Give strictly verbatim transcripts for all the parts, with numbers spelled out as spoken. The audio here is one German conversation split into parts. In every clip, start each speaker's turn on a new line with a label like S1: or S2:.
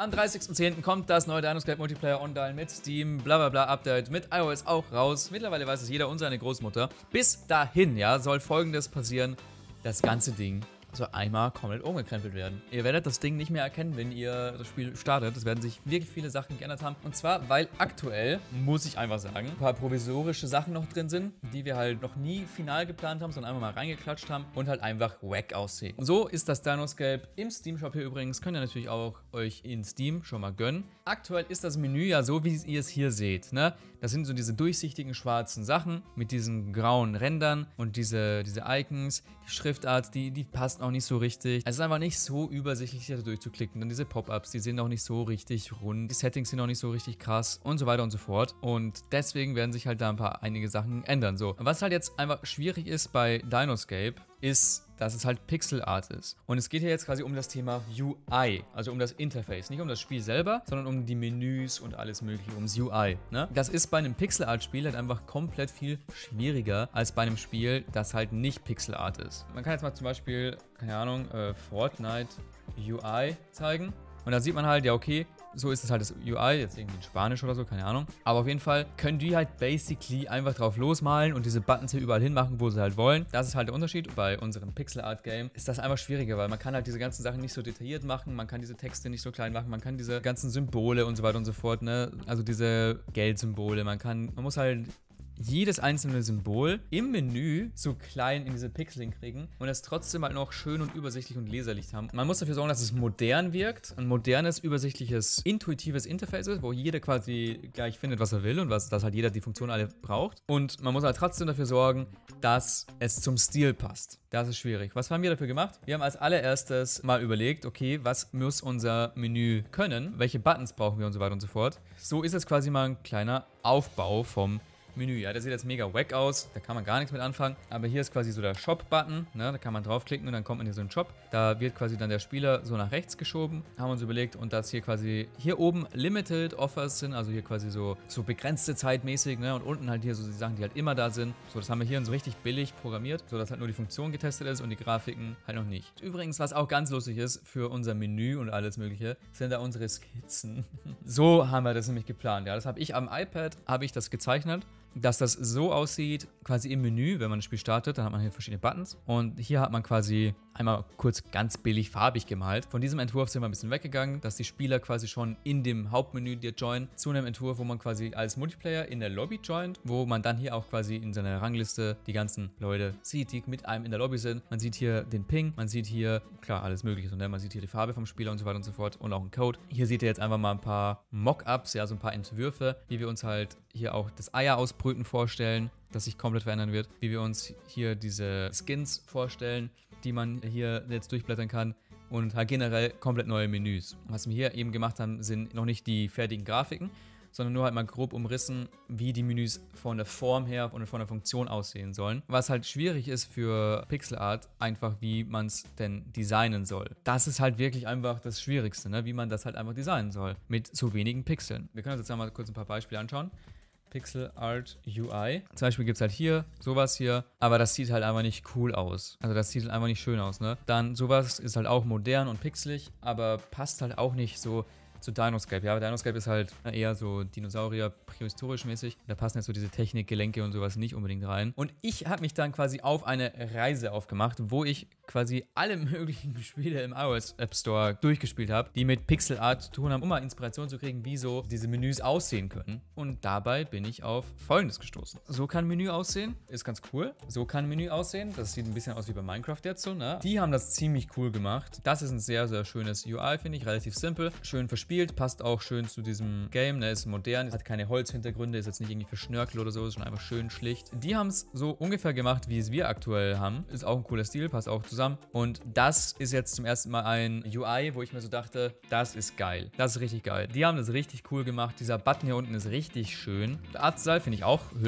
S1: Am dreißigsten zehnten kommt das neue Dino-Scape Multiplayer Online mit Steam, bla bla bla Update mit iOS auch raus. Mittlerweile weiß es jeder und seine Großmutter. Bis dahin, ja, soll Folgendes passieren. Das ganze Ding soll einmal komplett umgekrempelt werden. Ihr werdet das Ding nicht mehr erkennen, wenn ihr das Spiel startet. Es werden sich wirklich viele Sachen geändert haben. Und zwar, weil aktuell, muss ich einfach sagen, ein paar provisorische Sachen noch drin sind, die wir halt noch nie final geplant haben, sondern einfach mal reingeklatscht haben und halt einfach wack aussehen. So ist das Dino-Scape im Steam-Shop hier übrigens. Könnt ihr natürlich auch euch in Steam schon mal gönnen. Aktuell ist das Menü ja so, wie ihr es hier seht, ne? Das sind so diese durchsichtigen schwarzen Sachen mit diesen grauen Rändern und diese, diese Icons, die Schriftart, die, die passt auch nicht so richtig. Es ist einfach nicht so übersichtlich, da durchzuklicken. Dann diese Pop-Ups, die sind auch nicht so richtig rund. Die Settings sind auch nicht so richtig krass und so weiter und so fort. Und deswegen werden sich halt da ein paar einige Sachen ändern. So, was halt jetzt einfach schwierig ist bei Dino-Scape, ist, dass es halt Pixel Art ist. Und es geht hier jetzt quasi um das Thema U I, also um das Interface. Nicht um das Spiel selber, sondern um die Menüs und alles mögliche, ums U I. Ne? Das ist bei einem Pixel Art Spiel halt einfach komplett viel schwieriger als bei einem Spiel, das halt nicht Pixel Art ist. Man kann jetzt mal zum Beispiel, keine Ahnung, äh, Fortnite U I zeigen. Und da sieht man halt, ja okay, so ist es halt das U I, jetzt irgendwie in Spanisch oder so, keine Ahnung. Aber auf jeden Fall können die halt basically einfach drauf losmalen und diese Buttons hier überall hinmachen, wo sie halt wollen. Das ist halt der Unterschied. Bei unserem Pixel Art Game ist das einfach schwieriger, weil man kann halt diese ganzen Sachen nicht so detailliert machen, man kann diese Texte nicht so klein machen, man kann diese ganzen Symbole und so weiter und so fort, ne? Also diese Geldsymbole, man kann, man muss halt jedes einzelne Symbol im Menü so klein in diese Pixel kriegen und es trotzdem halt noch schön und übersichtlich und leserlich haben. Man muss dafür sorgen, dass es modern wirkt, ein modernes, übersichtliches, intuitives Interface ist, wo jeder quasi gleich findet, was er will und was, dass halt jeder die Funktion alle braucht. Und man muss halt trotzdem dafür sorgen, dass es zum Stil passt. Das ist schwierig. Was haben wir dafür gemacht? Wir haben als allererstes mal überlegt, okay, was muss unser Menü können? Welche Buttons brauchen wir und so weiter und so fort. So ist es quasi mal ein kleiner Aufbau vom Menü. Ja, der sieht jetzt mega wack aus, da kann man gar nichts mit anfangen, aber hier ist quasi so der Shop-Button, ne? Da kann man draufklicken und dann kommt man hier so in den Shop. Da wird quasi dann der Spieler so nach rechts geschoben, haben wir uns überlegt, und dass hier quasi hier oben Limited Offers sind, also hier quasi so, so begrenzte Zeit mäßig, ne? Und unten halt hier so die Sachen, die halt immer da sind. So, das haben wir hier so richtig billig programmiert, so dass halt nur die Funktion getestet ist und die Grafiken halt noch nicht. Übrigens, was auch ganz lustig ist für unser Menü und alles mögliche, sind da unsere Skizzen. So haben wir das nämlich geplant, ja. Das habe ich am iPad, habe ich das gezeichnet, dass das so aussieht, quasi im Menü, wenn man das Spiel startet, dann hat man hier verschiedene Buttons und hier hat man quasi einmal kurz ganz billig farbig gemalt. Von diesem Entwurf sind wir ein bisschen weggegangen, dass die Spieler quasi schon in dem Hauptmenü dir joinen, zu einem Entwurf, wo man quasi als Multiplayer in der Lobby joint, wo man dann hier auch quasi in seiner Rangliste die ganzen Leute sieht, die mit einem in der Lobby sind. Man sieht hier den Ping, man sieht hier, klar, alles mögliche, und man sieht hier die Farbe vom Spieler und so weiter und so fort und auch einen Code. Hier seht ihr jetzt einfach mal ein paar Mockups, ja, so ein paar Entwürfe, wie wir uns halt hier auch das Eier ausbrüten vorstellen, das sich komplett verändern wird, wie wir uns hier diese Skins vorstellen, die man hier jetzt durchblättern kann, und halt generell komplett neue Menüs. Was wir hier eben gemacht haben, sind noch nicht die fertigen Grafiken, sondern nur halt mal grob umrissen, wie die Menüs von der Form her und von der Funktion aussehen sollen. Was halt schwierig ist für Pixel Art, einfach wie man es denn designen soll. Das ist halt wirklich einfach das Schwierigste, ne? Wie man das halt einfach designen soll, mit so wenigen Pixeln. Wir können uns jetzt mal kurz ein paar Beispiele anschauen. Pixel Art U I. Zum Beispiel gibt es halt hier sowas hier, aber das sieht halt einfach nicht cool aus. Also das sieht halt einfach nicht schön aus, ne? Dann sowas ist halt auch modern und pixelig, aber passt halt auch nicht so zu Dino-Scape. Ja, aber Dino-Scape ist halt eher so Dinosaurier, prähistorisch mäßig. Da passen jetzt so diese Technik, Gelenke und sowas nicht unbedingt rein. Und ich habe mich dann quasi auf eine Reise aufgemacht, wo ich quasi alle möglichen Spiele im iOS App Store durchgespielt habe, die mit Pixel Art zu tun haben, um mal Inspiration zu kriegen, wie so diese Menüs aussehen können. Und dabei bin ich auf Folgendes gestoßen. So kann ein Menü aussehen, ist ganz cool. So kann ein Menü aussehen, das sieht ein bisschen aus wie bei Minecraft jetzt so, ne? Die haben das ziemlich cool gemacht. Das ist ein sehr, sehr schönes U I, finde ich, relativ simpel, schön verspielt. Passt auch schön zu diesem Game, ne, ist modern, hat keine Holzhintergründe, ist jetzt nicht irgendwie verschnörkelt oder so, ist schon einfach schön schlicht. Die haben es so ungefähr gemacht, wie es wir aktuell haben. Ist auch ein cooler Stil, passt auch zusammen. Und das ist jetzt zum ersten Mal ein U I, wo ich mir so dachte, das ist geil. Das ist richtig geil. Die haben das richtig cool gemacht. Dieser Button hier unten ist richtig schön. Der Artstyle finde ich auch hübsch.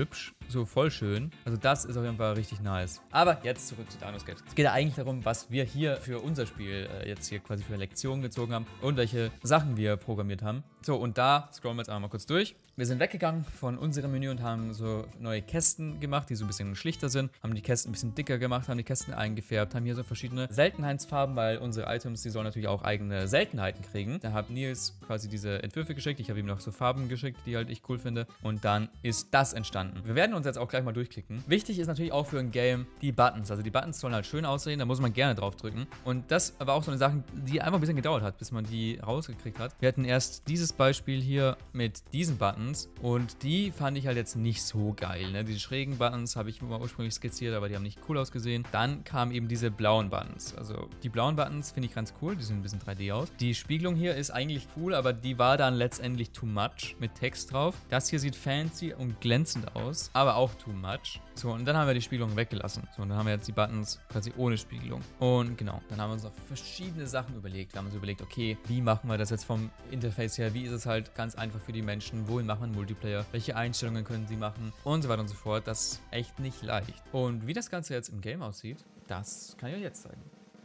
S1: so voll schön. Also das ist auf jeden Fall richtig nice. Aber jetzt zurück zu Dino-Scape. Es geht ja eigentlich darum, was wir hier für unser Spiel äh, jetzt hier quasi für Lektionen gezogen haben und welche Sachen wir programmiert haben. So, und da scrollen wir jetzt einmal kurz durch. Wir sind weggegangen von unserem Menü und haben so neue Kästen gemacht, die so ein bisschen schlichter sind. Haben die Kästen ein bisschen dicker gemacht, haben die Kästen eingefärbt, haben hier so verschiedene Seltenheitsfarben, weil unsere Items, die sollen natürlich auch eigene Seltenheiten kriegen. Da hat Nils quasi diese Entwürfe geschickt. Ich habe ihm noch so Farben geschickt, die halt ich cool finde. Und dann ist das entstanden. Wir werden uns jetzt auch gleich mal durchklicken. Wichtig ist natürlich auch für ein Game die Buttons. Also die Buttons sollen halt schön aussehen, da muss man gerne drauf drücken. Und das war auch so eine Sache, die einfach ein bisschen gedauert hat, bis man die rausgekriegt hat. Wir hatten erst dieses Beispiel hier mit diesen Buttons. Und die fand ich halt jetzt nicht so geil. Ne? Diese schrägen Buttons habe ich mal ursprünglich skizziert, aber die haben nicht cool ausgesehen. Dann kamen eben diese blauen Buttons. Also die blauen Buttons finde ich ganz cool. Die sehen ein bisschen drei D aus. Die Spiegelung hier ist eigentlich cool, aber die war dann letztendlich too much mit Text drauf. Das hier sieht fancy und glänzend aus, aber auch too much. So, und dann haben wir die Spiegelung weggelassen. So, und dann haben wir jetzt die Buttons quasi ohne Spiegelung. Und genau, dann haben wir uns noch verschiedene Sachen überlegt. Wir haben uns überlegt, okay, wie machen wir das jetzt vom Interface her? Wie ist es halt ganz einfach für die Menschen? Wohin machen wir einen Multiplayer? Welche Einstellungen können sie machen? Und so weiter und so fort. Das ist echt nicht leicht. Und wie das Ganze jetzt im Game aussieht, das kann ich euch jetzt zeigen.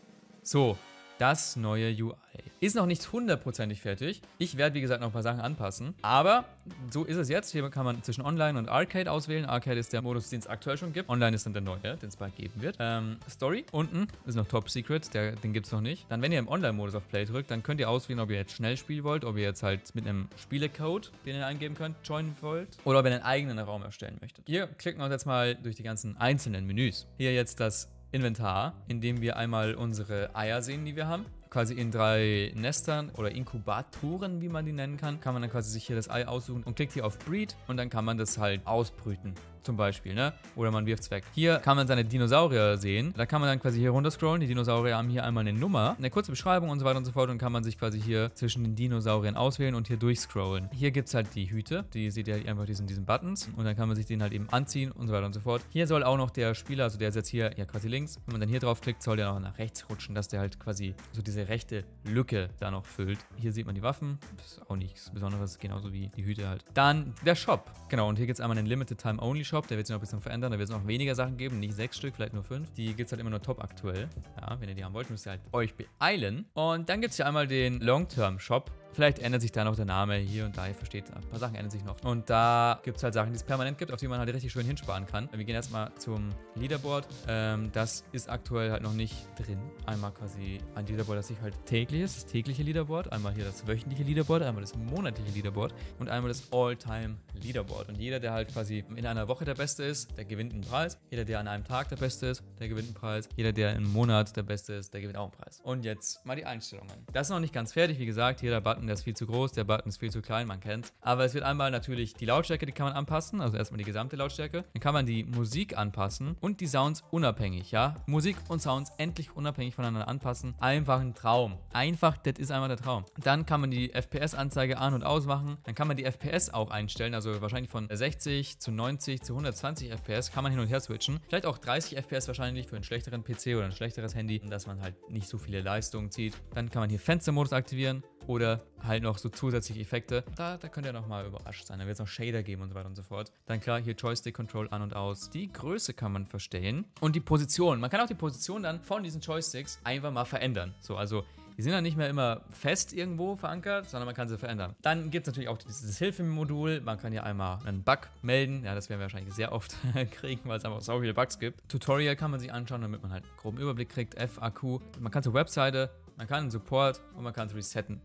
S1: So, das neue U I ist noch nicht hundertprozentig fertig. Ich werde, wie gesagt, noch ein paar Sachen anpassen. Aber so ist es jetzt. Hier kann man zwischen Online und Arcade auswählen. Arcade ist der Modus, den es aktuell schon gibt. Online ist dann der neue, den es bald geben wird. Ähm, Story unten ist noch Top Secret. Der, den gibt es noch nicht. Dann, wenn ihr im Online-Modus auf Play drückt, dann könnt ihr auswählen, ob ihr jetzt schnell spielen wollt, ob ihr jetzt halt mit einem Spielecode, den ihr eingeben könnt, joinen wollt. Oder ob ihr einen eigenen Raum erstellen möchtet. Hier klicken wir uns jetzt mal durch die ganzen einzelnen Menüs. Hier jetzt das Inventar, in dem wir einmal unsere Eier sehen, die wir haben. Quasi in drei Nestern oder Inkubatoren, wie man die nennen kann, kann man dann quasi sich hier das Ei aussuchen und klickt hier auf Breed und dann kann man das halt ausbrüten. Zum Beispiel, ne? Oder man wirft es weg. Hier kann man seine Dinosaurier sehen. Da kann man dann quasi hier runter scrollen. Die Dinosaurier haben hier einmal eine Nummer, eine kurze Beschreibung und so weiter und so fort. Und kann man sich quasi hier zwischen den Dinosauriern auswählen und hier durchscrollen. Hier gibt es halt die Hüte. Die seht ihr einfach diesen, diesen Buttons. Und dann kann man sich den halt eben anziehen und so weiter und so fort. Hier soll auch noch der Spieler, also der ist jetzt hier ja quasi links. Wenn man dann hier drauf klickt, soll der noch nach rechts rutschen, dass der halt quasi so diese rechte Lücke da noch füllt. Hier sieht man die Waffen. Das ist auch nichts Besonderes, genauso wie die Hüte halt. Dann der Shop. Genau, und hier gibt es einmal einen Limited Time Only Shop. Der wird sich noch ein bisschen verändern. Da wird es noch weniger Sachen geben. Nicht sechs Stück, vielleicht nur fünf. Die gibt es halt immer nur top aktuell. Ja, wenn ihr die haben wollt, müsst ihr halt euch beeilen. Und dann gibt es hier einmal den Long-Term Shop. Vielleicht ändert sich da noch der Name hier und da, ihr versteht, ein paar Sachen ändern sich noch. Und da gibt es halt Sachen, die es permanent gibt, auf die man halt richtig schön hinsparen kann. Wir gehen erstmal zum Leaderboard. Ähm, das ist aktuell halt noch nicht drin. Einmal quasi ein Leaderboard, das sich halt täglich ist, das tägliche Leaderboard. Einmal hier das wöchentliche Leaderboard, einmal das monatliche Leaderboard und einmal das All-Time Leaderboard. Und jeder, der halt quasi in einer Woche der Beste ist, der gewinnt einen Preis. Jeder, der an einem Tag der Beste ist, der gewinnt einen Preis. Jeder, der im Monat der Beste ist, der gewinnt auch einen Preis. Und jetzt mal die Einstellungen. Das ist noch nicht ganz fertig, wie gesagt, jeder Button, der ist viel zu groß, der Button ist viel zu klein, man kennt's. Aber es wird einmal natürlich die Lautstärke, die kann man anpassen, also erstmal die gesamte Lautstärke. Dann kann man die Musik anpassen und die Sounds unabhängig, ja. Musik und Sounds endlich unabhängig voneinander anpassen. Einfach ein Traum. Einfach, das ist einfach der Traum. Dann kann man die F P S-Anzeige an- und ausmachen. Dann kann man die F P S auch einstellen, also wahrscheinlich von sechzig zu neunzig zu hundertzwanzig F P S kann man hin und her switchen. Vielleicht auch dreißig F P S wahrscheinlich für einen schlechteren P C oder ein schlechteres Handy, dass man halt nicht so viele Leistungen zieht. Dann kann man hier Fenstermodus aktivieren oder halt noch so zusätzliche Effekte. Da, da könnt ihr nochmal überrascht sein. Da wird es noch Shader geben und so weiter und so fort. Dann klar, hier Joystick-Control an und aus. Die Größe kann man verstellen. Und die Position. Man kann auch die Position dann von diesen Joysticks einfach mal verändern. So, also die sind dann nicht mehr immer fest irgendwo verankert, sondern man kann sie verändern. Dann gibt es natürlich auch dieses Hilfemodul. Man kann hier einmal einen Bug melden. Ja, das werden wir wahrscheinlich sehr oft kriegen, weil es einfach so viele Bugs gibt. Tutorial kann man sich anschauen, damit man halt einen groben Überblick kriegt. F A Q. Man kann zur Webseite, man kann einen Support und man kann es resetten.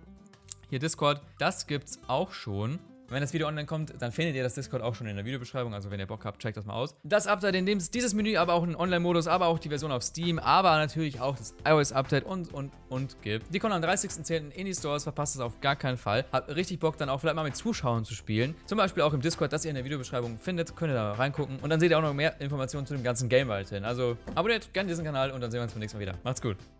S1: Hier Discord, das gibt's auch schon. Wenn das Video online kommt, dann findet ihr das Discord auch schon in der Videobeschreibung. Also wenn ihr Bock habt, checkt das mal aus. Das Update, in dem ist dieses Menü, aber auch einen Online-Modus, aber auch die Version auf Steam, aber natürlich auch das iOS-Update und, und, und gibt. Die kommen am dreißigsten zehnten in die Stores, verpasst es auf gar keinen Fall. Habt richtig Bock, dann auch vielleicht mal mit Zuschauern zu spielen. Zum Beispiel auch im Discord, das ihr in der Videobeschreibung findet. Könnt ihr da reingucken. Und dann seht ihr auch noch mehr Informationen zu dem ganzen Game weiterhin. Also abonniert gerne diesen Kanal und dann sehen wir uns beim nächsten Mal wieder. Macht's gut.